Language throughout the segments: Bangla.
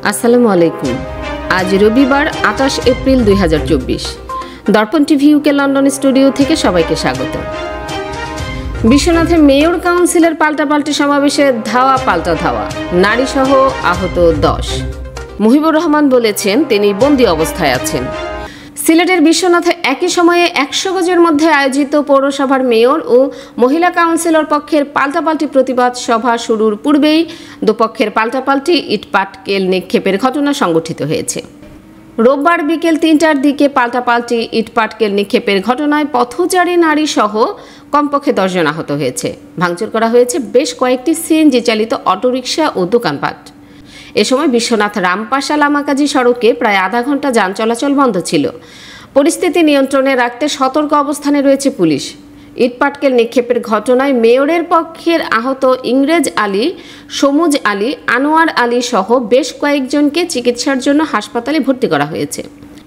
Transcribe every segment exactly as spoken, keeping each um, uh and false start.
আসসালামু আলাইকুম। আজ রবিবার আঠাশ এপ্রিল দুই হাজার চব্বিশ। দর্পণ টিভি ইউকে লন্ডন স্টুডিও থেকে সবাইকে স্বাগত। বিশ্বনাথে মেয়র কাউন্সিলের পাল্টাপাল্টি সমাবেশে ধাওয়া পাল্টা ধাওয়া, নারীসহ আহত দশ। মুহিবুর রহমান বলেছেন তিনি বন্দী অবস্থায় আছেন। সিলেটের বিশ্বনাথে একই সময়ে একশো গজের মধ্যে আয়োজিত পৌরসভার মেয়র ও মহিলা কাউন্সিলর পক্ষের পাল্টাপাল্টি প্রতিবাদ সভা শুরুর পূর্বেই দুপক্ষের পাল্টাপাল্টি ইটপাটকেল নিক্ষেপের ঘটনা সংঘটিত হয়েছে। রোববার বিকেল তিনটার দিকে পাল্টাপাল্টি ইটপাটকেল নিক্ষেপের ঘটনায় পথচারী নারী সহ কমপক্ষে দশজন আহত হয়েছে। ভাঙচুর করা হয়েছে বেশ কয়েকটি সিএনজি চালিত অটোরিকশা ও দোকানপাট। এ সময় বিশ্বনাথ রামপাশা লামাকাজি সড়কে প্রায় আধা ঘন্টা যান চলাচল বন্ধ ছিল। পরিস্থিতি নিয়ন্ত্রণে রাখতে সতর্ক অবস্থানে রয়েছে পুলিশ। ইটপাটকেল নিক্ষেপের ঘটনায় মেয়রের পক্ষের আহত ইংরেজ আলী, সমুজ আলী, আনোয়ার আলী সহ বেশ কয়েকজনকে চিকিৎসার জন্য হাসপাতালে ভর্তি করা হয়েছে।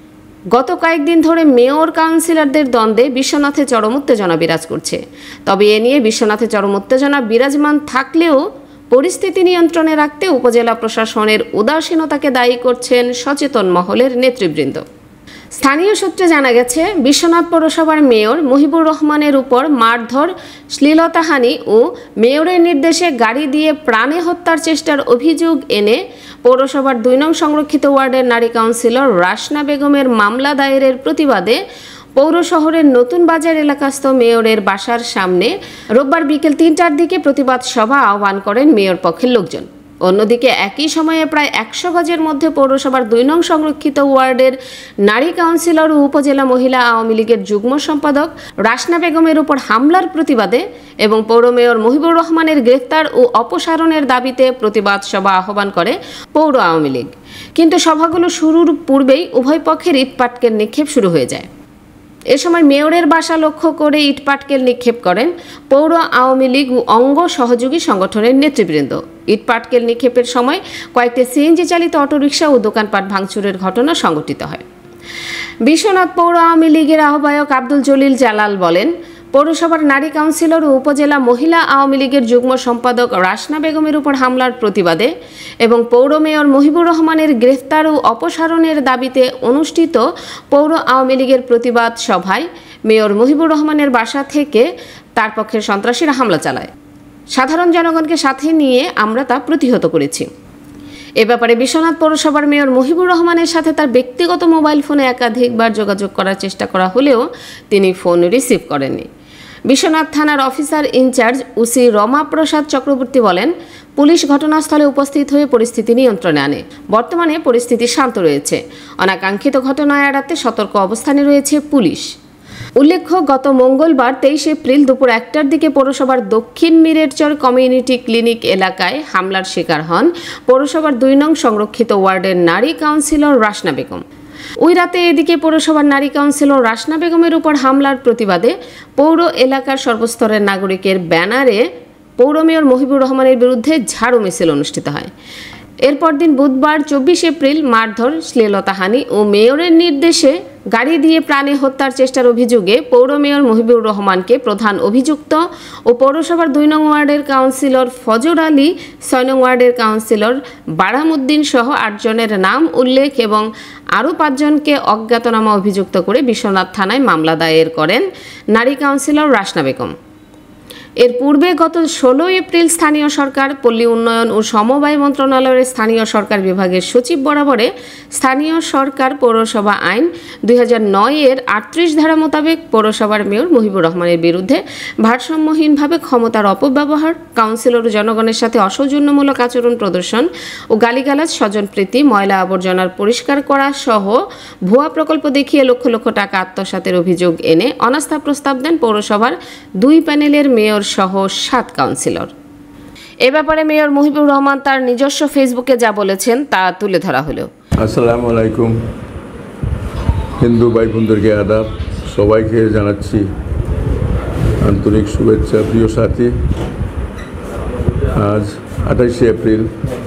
গত কয়েকদিন ধরে মেয়র কাউন্সিলরদের দ্বন্দ্বে বিশ্বনাথে চরম উত্তেজনা বিরাজ করছে। তবে এ নিয়ে বিশ্বনাথে চরম উত্তেজনা বিরাজমান থাকলেও পরিস্থিতি নিয়ন্ত্রণে রাখতে উপজেলা প্রশাসনের উদাসীনতাকে দায়ী করছেন সচেতন মহলের নেতৃবৃন্দ। স্থানীয় সূত্রে জানা গেছে, বিশ্বনাথ পৌরসভার মেয়র মুহিবুর রহমানের উপর মারধর, শ্লীলতাহানি ও মেয়রের নির্দেশে গাড়ি দিয়ে প্রাণে হত্যার চেষ্টার অভিযোগ এনে পৌরসভার দুই নং সংরক্ষিত ওয়ার্ডের নারী কাউন্সিলর রাশনা বেগমের মামলা দায়েরের প্রতিবাদে পৌর শহরের নতুন বাজার এলাকাস্থ মেয়রের বাসার সামনে রোববার বিকেল তিনটার দিকে প্রতিবাদ সভা আহ্বান করেন মেয়র পক্ষের লোকজন। অন্যদিকে একই সময়ে প্রায় একশো গজের মধ্যে পৌরসভার দুই নং সংরক্ষিত ওয়ার্ডের নারী কাউন্সিলর ও উপজেলা মহিলা আওয়ামী লীগের যুগ্ম সম্পাদক রাশনা বেগমের উপর হামলার প্রতিবাদে এবং পৌর মেয়র মুহিবুর রহমানের গ্রেফতার ও অপসারণের দাবিতে প্রতিবাদ সভা আহ্বান করে পৌর আওয়ামী লীগ। কিন্তু সভাগুলো শুরুর পূর্বেই উভয় পক্ষের ইটপাটকেল নিক্ষেপ শুরু হয়ে যায়। এ সময় মেয়রের বাসা লক্ষ্য করে ইটপাটকেল নিক্ষেপ করেন পৌর আওয়ামী লীগ ও অঙ্গ সহযোগী সংগঠনের নেতৃবৃন্দ। ইটপাটকেল নিক্ষেপের সময় কয়েকটি সিএনজি চালিত অটোরিকশা ও দোকানপাট ভাঙচুরের ঘটনা সংঘটিত হয়। বিশ্বনাথ পৌর আওয়ামী লীগের আহ্বায়ক আব্দুল জলিল জালাল বলেন, পৌরসভার নারী কাউন্সিলর ও উপজেলা মহিলা আওয়ামী লীগের যুগ্ম সম্পাদক রাশনা বেগমের উপর হামলার প্রতিবাদে এবং পৌর মেয়র মুহিবুর রহমানের গ্রেফতার ও অপসারণের দাবিতে অনুষ্ঠিত পৌর আওয়ামী লীগের প্রতিবাদ সভায় মেয়র মুহিবুর রহমানের বাসা থেকে তার পক্ষের সন্ত্রাসীরা হামলা চালায়। সাধারণ জনগণকে সাথে নিয়ে আমরা তা প্রতিহত করেছি। এ ব্যাপারে বিশ্বনাথ পৌরসভার মেয়র মুহিবুর রহমানের সাথে তার ব্যক্তিগত মোবাইল ফোনে একাধিকবার যোগাযোগ করার চেষ্টা করা হলেও তিনি ফোন রিসিভ করেননি। বিশ্বনাথ থানার officer in charge OC Rama Prasad Chakraborty বলেন, পুলিশ ঘটনাস্থলে উপস্থিত হয়ে পরিস্থিতি নিয়ন্ত্রণে আনে। বর্তমানে পরিস্থিতি শান্ত রয়েছে। অনাকাঙ্ক্ষিত ঘটনা এড়াতে সতর্ক অবস্থানে রয়েছে পুলিশ। উল্লেখ্য, গত মঙ্গলবার তেইশ এপ্রিল দুপুর একটার দিকে পৌরসভার দক্ষিণ মিরেরচর কমিউনিটি ক্লিনিক এলাকায় হামলার শিকার হন পৌরসভার দুই নং সংরক্ষিত ওয়ার্ডের নারী কাউন্সিলর রাশনা বেগম। ওই রাতে এদিকে পৌরসভার নারী কাউন্সিলর রাশনা বেগমের উপর হামলার প্রতিবাদে পৌর এলাকার সর্বস্তরের নাগরিকের ব্যানারে পৌর মেয়র মুহিবুর রহমানের বিরুদ্ধে ঝাড়ু মিছিল অনুষ্ঠিত হয়। এরপর দিন বুধবার চব্বিশ এপ্রিল মারধর, শ্লীলতাহানি ও মেয়রের নির্দেশে গাড়ি দিয়ে প্রাণে হত্যার চেষ্টার অভিযোগে পৌর মেয়র মুহিবুর রহমানকে প্রধান অভিযুক্ত ও পৌরসভার দুই নং ওয়ার্ডের কাউন্সিলর ফজর আলী, ছয় নং ওয়ার্ডের কাউন্সিলর বারামুদ্দিন সহ আটজনের নাম উল্লেখ এবং আরও পাঁচজনকে অজ্ঞাতনামা অভিযুক্ত করে বিশ্বনাথ থানায় মামলা দায়ের করেন নারী কাউন্সিলর রাশনা বেগম। এর পূর্বে গত ষোলো এপ্রিল স্থানীয় সরকার, পল্লী উন্নয়ন ও সমবায় মন্ত্রণালয়ের স্থানীয় সরকার বিভাগের সচিব বরাবরে স্থানীয় সরকার পৌরসভা আইন দুই হাজার নয় এর আটত্রিশ ধারা মোতাবেক পৌরসভার মেয়র মুহিবুর রহমানের বিরুদ্ধে ভারসাম্যহীনভাবে ক্ষমতার অপব্যবহার, কাউন্সিলর ও জনগণের সাথে অসৌজন্যমূলক আচরণ প্রদর্শন ও গালিগালাজ, স্বজনপ্রীতি, ময়লা আবর্জনার পরিষ্কার করা সহ ভুয়া প্রকল্প দেখিয়ে লক্ষ লক্ষ টাকা আত্মসাতের অভিযোগ এনে অনাস্থা প্রস্তাব দেন পৌরসভার দুই প্যানেলের মেয়র সহ সাত কাউন্সিলর। এ ব্যাপারে মেয়র মুহিবুর রহমান তার নিজস্ব ফেসবুকে যা বলেছেন তা তুলে ধরা হলো। আসসালামু আলাইকুম, হিন্দু ভাই বোনদেরকে আদাব, সবাইকে জানাচ্ছি আন্তরিক শুভেচ্ছা। প্রিয় সাথী, আজ আঠাশে এপ্রিল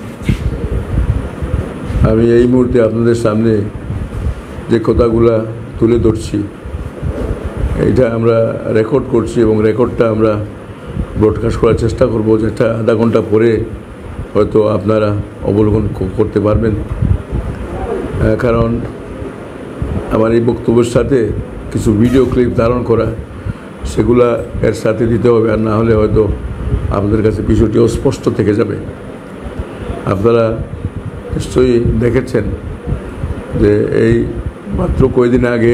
আমি এই মুহূর্তে আপনাদের সামনে যে কথাগুলা তুলে ধরছি এইটা আমরা রেকর্ড করছি এবং রেকর্ডটা আমরা ব্রডকাস্ট করার চেষ্টা করব, যেটা আধা ঘন্টা পরে হয়তো আপনারা অবলোকন করতে পারবেন, কারণ আমার এই বক্তব্যের সাথে কিছু ভিডিও ক্লিপ ধারণ করা সেগুলা এর সাথে দিতে হবে, আর না হলে হয়তো আপনাদের কাছে বিষয়টি অস্পষ্ট থেকে যাবে। আপনারা নিশ্চয়ই দেখেছেন যে এই মাত্র কয়েকদিন আগে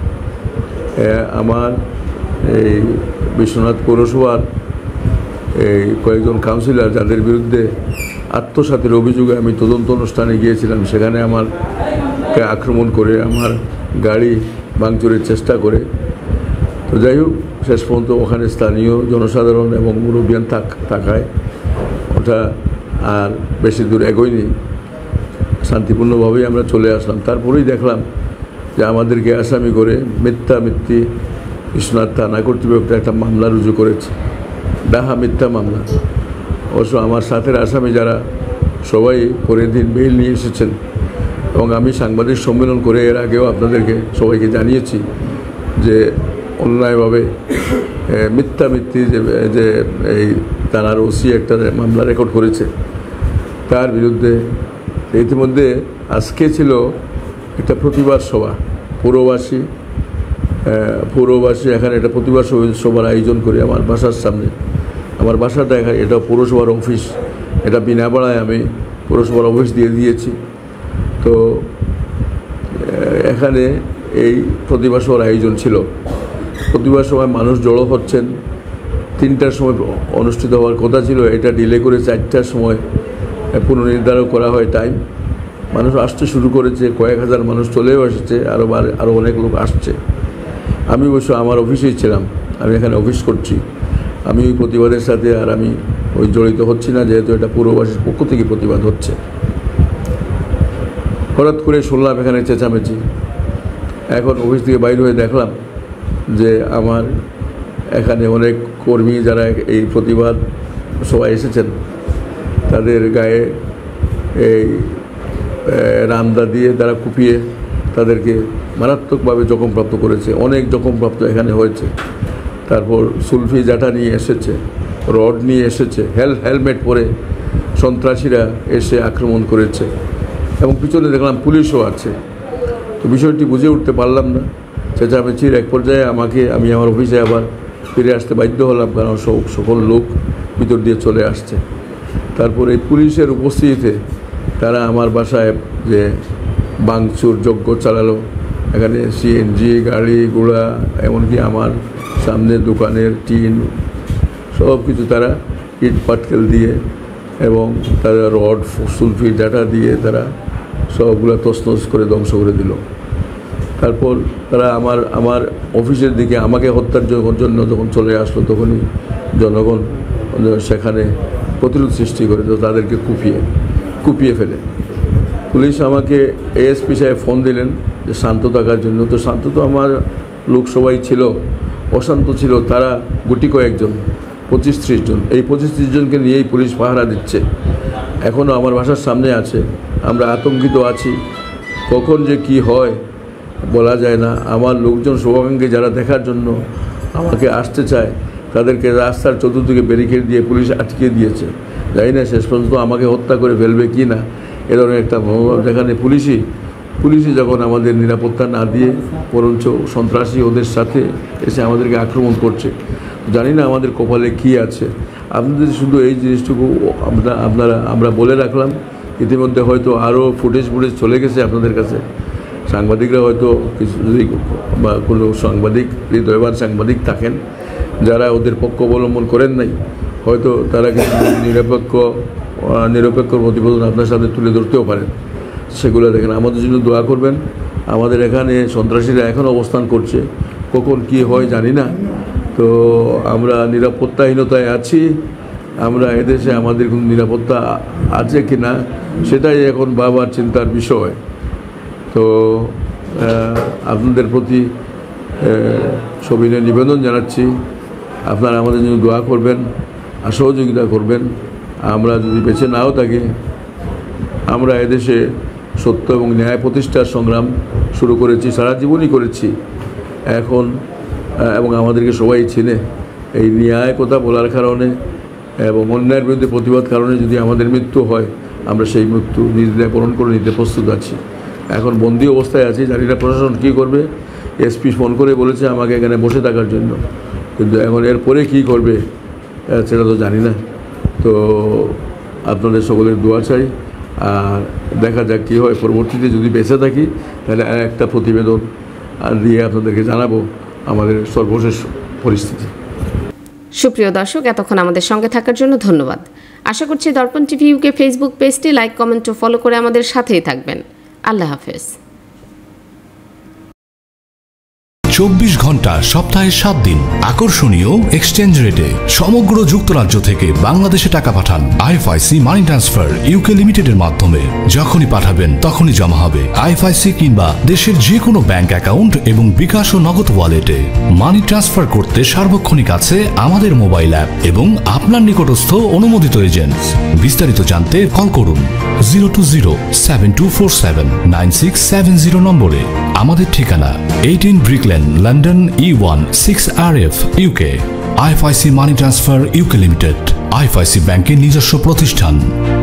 আমার এই বিশ্বনাথ পৌরসভার এই কয়েকজন কাউন্সিলর যাদের বিরুদ্ধে আত্মসাতের অভিযোগে আমি তদন্ত অনুষ্ঠানে গিয়েছিলাম, সেখানে আমারকে আক্রমণ করে আমার গাড়ি ভাঙচুরের চেষ্টা করে। তো যাই হোক, শেষ পর্যন্ত ওখানে স্থানীয় জনসাধারণ এবং মুরব্বিয়ান থাক থাকায় ওটা আর বেশি দূর এগোয়নি, শান্তিপূর্ণভাবেই আমরা চলে আসলাম। তারপরেই দেখলাম যে আমাদেরকে আসামি করে মিথ্যা মিথ্যি বিশ্বনাথ থানা কর্তৃপক্ষ একটা মামলা রুজু করেছে, ডাহা মিথ্যা মামলা। অবশ্য আমার সাথের আসামি যারা সবাই পরের দিন বেইল নিয়ে এসেছেন, এবং আমি সাংবাদিক সম্মেলন করে এর আগেও আপনাদেরকে সবাইকে জানিয়েছি যে অন্যায়ভাবে মিথ্যা মিথ্যি যে যে এই থানার ওসি একটা মামলা রেকর্ড করেছে তার বিরুদ্ধে। ইতিমধ্যে আজকে ছিল একটা প্রতিবাদ সভা, পৌরবাসী পৌরবাসী এখানে একটা প্রতিবাদ সভার আয়োজন করে আমার বাসার সামনে। আমার বাসাটা এখানে, এটা পৌরসভার অফিস, এটা বিনা ভাড়ায় আমি পৌরসভার অফিস দিয়ে দিয়েছি। তো এখানে এই প্রতিবাদ সভার আয়োজন ছিল। প্রতিবাদ সভায় মানুষ জড়ো হচ্ছেন। তিনটার সময় অনুষ্ঠিত হওয়ার কথা ছিল, এটা ডিলে করে চারটার সময় পুনর্নির্ধারণ করা হয় টাইম। মানুষ আসতে শুরু করেছে, কয়েক হাজার মানুষ চলেও এসেছে, আরও আরও অনেক লোক আসছে। আমি অবশ্য আমার অফিসেই ছিলাম, আমি এখানে অফিস করছি। আমি ওই প্রতিবাদের সাথে আর আমি ওই জড়িত হচ্ছি না, যেহেতু এটা পৌরবাসীর পক্ষ থেকে প্রতিবাদ হচ্ছে। হঠাৎ করে শুনলাম এখানে চেঁচামেচি। এখন অফিস থেকে বাইরে হয়ে দেখলাম যে আমার এখানে অনেক কর্মী যারা এই প্রতিবাদ সবাই এসেছেন তাদের গায়ে এই রামদা দিয়ে তারা কুপিয়ে তাদেরকে মারাত্মকভাবে জখমপ্রাপ্ত করেছে। অনেক জখমপ্রাপ্ত এখানে হয়েছে। তারপর সুলফি জাটা নিয়ে এসেছে, রড নিয়ে এসেছে, হেল হেলমেট পরে সন্ত্রাসীরা এসে আক্রমণ করেছে, এবং পিছনে দেখলাম পুলিশও আছে। তো বিষয়টি বুঝে উঠতে পারলাম না। চেঁচামেচির এক পর্যায়ে আমাকে আমি আমার অফিসে আবার ফিরে আসতে বাধ্য হলাম, কারণ সকল লোক ভিতর দিয়ে চলে আসছে। তারপর এই পুলিশের উপস্থিতিতে তারা আমার বাসায় যে ভাঙচুর যজ্ঞ চালালো, এখানে সিএনজি গাড়ি ঘোড়া, এমনকি আমার সামনে দোকানের টিন সব কিছু তারা ইট পাটকেল দিয়ে এবং তারা রড সুলফি ডাটা দিয়ে তারা সবগুলো তছনছ করে ধ্বংস করে দিল। তারপর তারা আমার আমার অফিসের দিকে আমাকে হত্যার জন্য যখন চলে আসলো, তখনই জনগণ সেখানে প্রতিরোধ সৃষ্টি করে তো তাদেরকে কুপিয়ে কুপিয়ে ফেলে। পুলিশ আমাকে এএসপি সাহেব ফোন দিলেন যে শান্ত থাকার জন্য। তো শান্ত তো আমার লোক সবাই ছিল, অশান্ত ছিল তারা গুটি কয়েকজন, পঁচিশ ত্রিশ জন। এই পঁচিশ ত্রিশ জনকে নিয়েই পুলিশ পাহারা দিচ্ছে, এখনও আমার বাসার সামনে আছে। আমরা আতঙ্কিত আছি, কখন যে কি হয় বলা যায় না। আমার লোকজন শুভাকাঙ্ক্ষী যারা দেখার জন্য আমাকে আসতে চায়, তাদেরকে রাস্তার চতুর্দিকে ব্যারিকেড দিয়ে পুলিশ আটকে দিয়েছে। জানি না শেষ পর্যন্ত আমাকে হত্যা করে ফেলবে কি না, এ ধরনের একটা মনোভাব। যেখানে পুলিশই পুলিশই যখন আমাদের নিরাপত্তা না দিয়ে বরঞ্চ সন্ত্রাসী ওদের সাথে এসে আমাদেরকে আক্রমণ করছে, জানি না আমাদের কপালে কি আছে। আপনাদের শুধু এই জিনিসটুকু আমরা আপনারা আমরা বলে রাখলাম। ইতিমধ্যে হয়তো আরও ফুটেজ ফুটেজ চলে গেছে আপনাদের কাছে। সাংবাদিকরা হয়তো কিছু যদি বা কোনো সাংবাদিক হৃদয়বান সাংবাদিক থাকেন যারা ওদের পক্ষ অবলম্বন করেন নাই, হয়তো তারা কিছু নিরপেক্ষ নিরপেক্ষ প্রতিবেদন আপনার সাথে তুলে ধরতেও পারেন। সেগুলো দেখেন, আমাদের জন্য দোয়া করবেন। আমাদের এখানে সন্ত্রাসীরা এখন অবস্থান করছে, কখন কি হয় জানি না। তো আমরা নিরাপত্তাহীনতায় আছি। আমরা এদেশে আমাদের কোনো নিরাপত্তা আছে কি না সেটাই এখন ভাবার চিন্তার বিষয়। তো আপনাদের প্রতি সবিনয় নিবেদন জানাচ্ছি, আপনারা আমাদের জন্য দোয়া করবেন আর সহযোগিতা করবেন। আমরা যদি বেঁচে নাও থাকি, আমরা এদেশে সত্য এবং ন্যায় প্রতিষ্ঠার সংগ্রাম শুরু করেছি, সারা জীবনই করেছি। এখন এবং আমাদেরকে সবাই চিনে। এই ন্যায় কথা বলার কারণে এবং অন্যায়ের বিরুদ্ধে প্রতিবাদ কারণে যদি আমাদের মৃত্যু হয় আমরা সেই মৃত্যু নিজেদের বরণ করে নিতে প্রস্তুত আছি। এখন বন্দি অবস্থায় আছি, জানি না প্রশাসন কী করবে। এসপি ফোন করে বলেছে আমাকে এখানে বসে থাকার জন্য, কিন্তু এখন এরপরে কী করবে সেটা তো জানি না। তো আপনাদের সকলের দোয়া চাই, আর দেখা যাক কী হয়। পরবর্তীতে যদি বেঁচে থাকি তাহলে একটা প্রতিবেদন দিয়ে আপনাদেরকে জানাবো আমাদের সর্বশেষ পরিস্থিতি। সুপ্রিয় দর্শক, এতক্ষণ আমাদের সঙ্গে থাকার জন্য ধন্যবাদ। আশা করছি দর্পণ টিভি ইউকে ফেসবুক পেজটি লাইক, কমেন্ট ও ফলো করে আমাদের সাথেই থাকবেন। আল্লাহ হাফেজ। চব্বিশ ঘন্টা সপ্তাহে সাত দিন আকর্ষণীয় এক্সচেঞ্জ রেটে সমগ্র যুক্তরাজ্য থেকে বাংলাদেশে টাকা পাঠান আইএফআইসি মানি ট্রান্সফার ইউকে লিমিটেডের মাধ্যমে। যখনই পাঠাবেন তখনই জমা হবে আইএফআইসি কিংবা দেশের যে কোনো ব্যাংক অ্যাকাউন্ট এবং বিকাশ ও নগদ ওয়ালেটে। মানি ট্রান্সফার করতে সার্বক্ষণিক আছে আমাদের মোবাইল অ্যাপ এবং আপনার নিকটস্থ অনুমোদিত এজেন্ট। বিস্তারিত জানতে কল করুন zero two zero seven two four seven nine six seven zero নম্বরে। আমাদের ঠিকানা eighteen Brick Lane, London E one six R F UK. IFIC money transfer UK limited IFIC ব্যাংকের নিজস্ব প্রতিষ্ঠান।